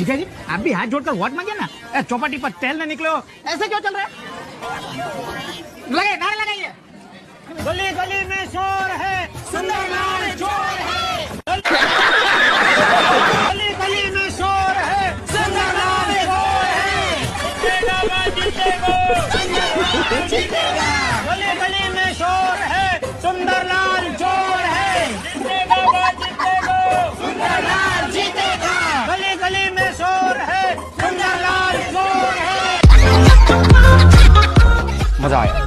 जीजा जी आप भी हाथ जोड़कर वोट मांगे ना। चौपाटी पर तेल न निकलो, ऐसे क्यों चल रहा है? लगे नारे लगाइए। गली गली में शोर है, सुंदरलाल चोर है। गली गली में शोर है, सुंदरलाल चोर है। जीतेगा। गली गली में शोर है, सुंदरलाल चोर है। सुंदरलाल जीतेगा। गली गली में शोर है, सुंदरलाल चोर है। मजा आया।